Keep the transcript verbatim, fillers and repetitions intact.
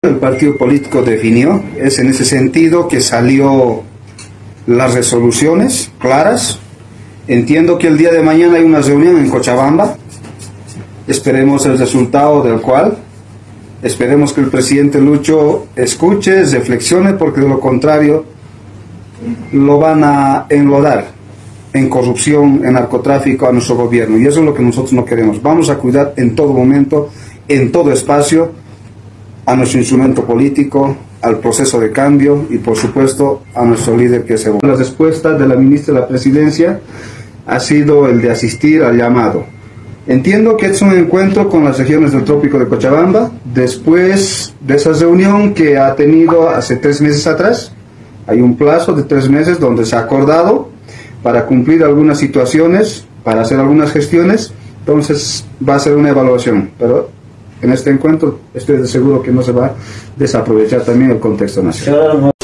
El partido político definió, es en ese sentido que salió las resoluciones claras. Entiendo que el día de mañana hay una reunión en Cochabamba, esperemos el resultado del cual, esperemos que el presidente Lucho escuche, reflexione, porque de lo contrario lo van a enlodar en corrupción, en narcotráfico a nuestro gobierno, y eso es lo que nosotros no queremos. Vamos a cuidar en todo momento, en todo espacio, a nuestro instrumento político, al proceso de cambio y por supuesto a nuestro líder que es Evo. La respuesta de la ministra de la Presidencia ha sido el de asistir al llamado. Entiendo que es un encuentro con las regiones del Trópico de Cochabamba, después de esa reunión que ha tenido hace tres meses atrás. Hay un plazo de tres meses donde se ha acordado para cumplir algunas situaciones, para hacer algunas gestiones, entonces va a ser una evaluación, pero en este encuentro estoy de seguro que no se va a desaprovechar también el contexto nacional.